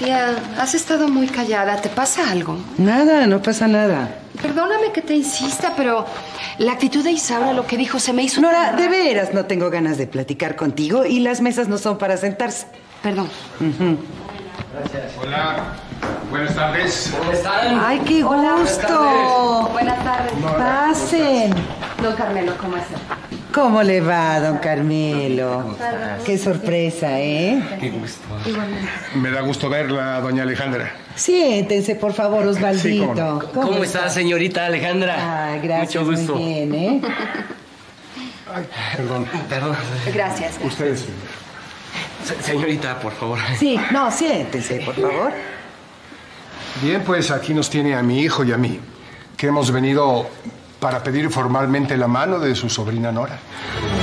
Tía, has estado muy callada. ¿Te pasa algo? Nada, no pasa nada. Perdóname que te insista, pero la actitud de Isaura, lo que dijo, se me hizo... Nora, de veras no tengo ganas de platicar contigo y las mesas no son para sentarse. Perdón. Gracias. Hola. Buenas tardes. ¿Cómo están? ¡Ay, qué gusto! Buenas tardes. Pasen. Don Carmelo, ¿cómo está? ¿Cómo le va, don Carmelo? Qué sorpresa, ¿eh? Qué gusto. Me da gusto verla, doña Alejandra. Siéntense, por favor, Osvaldito. Sí, ¿Cómo está, señorita Alejandra? Ah, gracias, Mucho gusto. muy bien, ¿eh? Ay, perdón. Perdón. Gracias. Ustedes. Señorita, por favor. Sí, no, siéntense, por favor. Bien, pues aquí nos tiene a mi hijo y a mí, que hemos venido para pedir formalmente la mano de su sobrina Nora.